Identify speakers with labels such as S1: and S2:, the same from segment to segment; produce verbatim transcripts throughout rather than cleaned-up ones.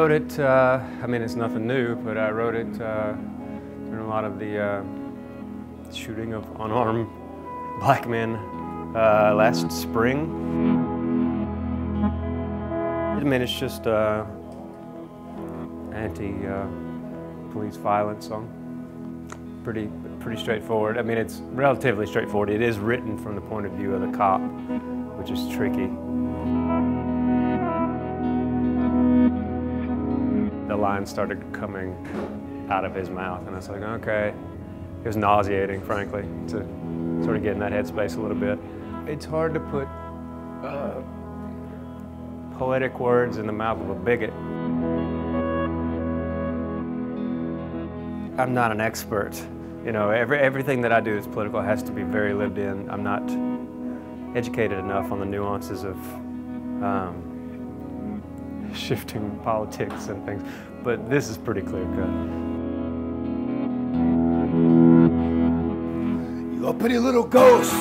S1: wrote it, uh, I mean, it's nothing new, but I wrote it uh, during a lot of the uh, shooting of unarmed black men uh, last spring. I mean, it's just uh, anti-police uh, violence song. Pretty, pretty straightforward. I mean, it's relatively straightforward. It is written from the point of view of the cop, which is tricky. The lines started coming out of his mouth, and I was like, okay. It was nauseating, frankly, to sort of get in that headspace a little bit. It's hard to put uh, poetic words in the mouth of a bigot. I'm not an expert. You know, every, everything that I do that's political has to be very lived in. I'm not educated enough on the nuances of um, shifting politics and things, but this is pretty clear cut.
S2: You uppity little ghost,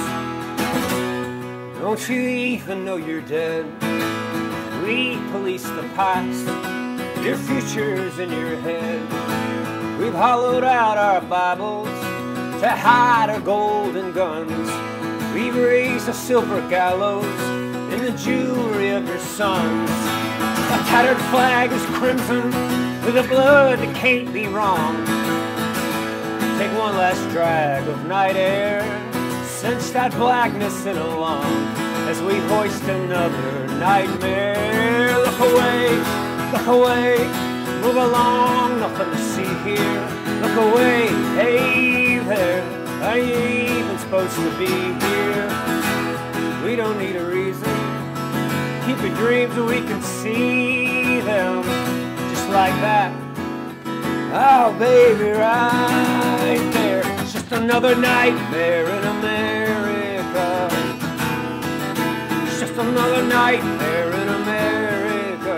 S2: don't you even know you're dead? We police the past, your future's in your head. We've hollowed out our Bibles to hide our golden guns. We've raised a silver gallows in the jewelry of your sons. A tattered flag is crimson with a blood that can't be wrong. Take one last drag of night air, cinch that blackness in a lung as we hoist another nightmare. Look away, look away, move along, nothing to see here. Look away, hey there, are you even supposed to be here? We don't need a reason. Keep your dreams so we can see them, just like that. Oh, baby, right there. It's just another nightmare in America. It's just another nightmare in America.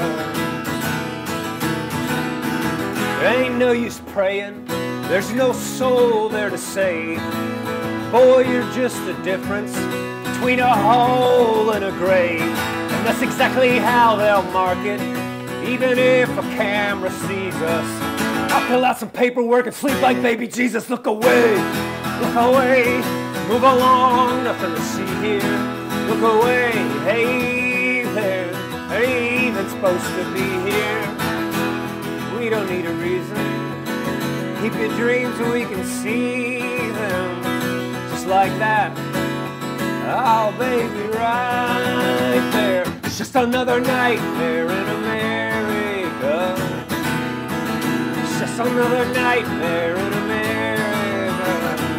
S2: There ain't no use praying. There's no soul there to save. Boy, you're just the difference between a hole and a grave. And that's exactly how they'll mark it, even if a camera sees us. I'll fill out some paperwork and sleep like baby Jesus. Look away, look away, move along, nothing to see here. Look away, hey there, are you even supposed to be here? We don't need a reason. Keep your dreams so we can see them, just like that. Oh, baby, right there. It's just another nightmare in America. It's just another nightmare in America.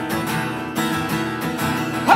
S2: Ha!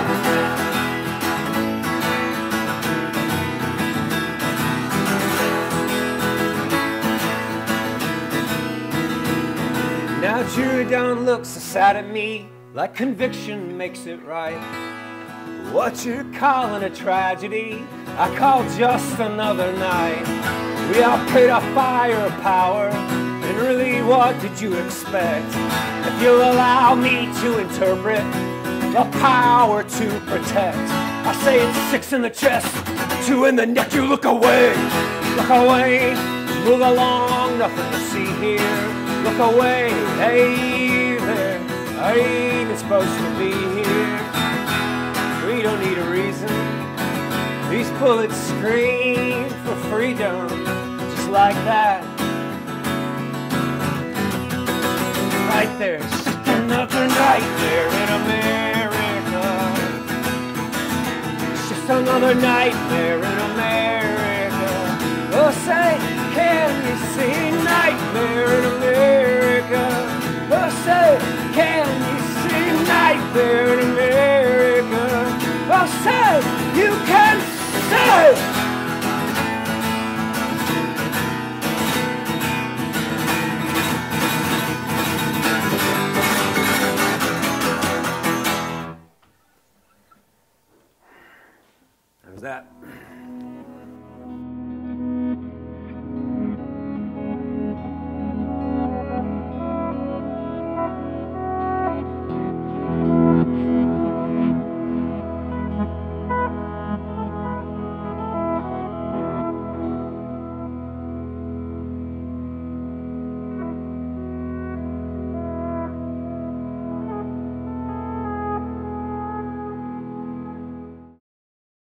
S2: Now jury don't look so sad at me, like conviction makes it right. What you're calling a tragedy, I call just another night. We all paid a fire power, and really what did you expect? If you'll allow me to interpret the power to protect, I say it's six in the chest, two in the neck. You look away, look away, move along, nothing to see here. Look away, hey there, are you even supposed to be here? We don't need a reason. These bullets scream for freedom, just like that. Right there, it's just another nightmare in America. It's just another nightmare in America. Oh, say, can you see nightmare in America? Oh, say, can you see nightmare in America? Oh, say, you can say.
S1: How's that?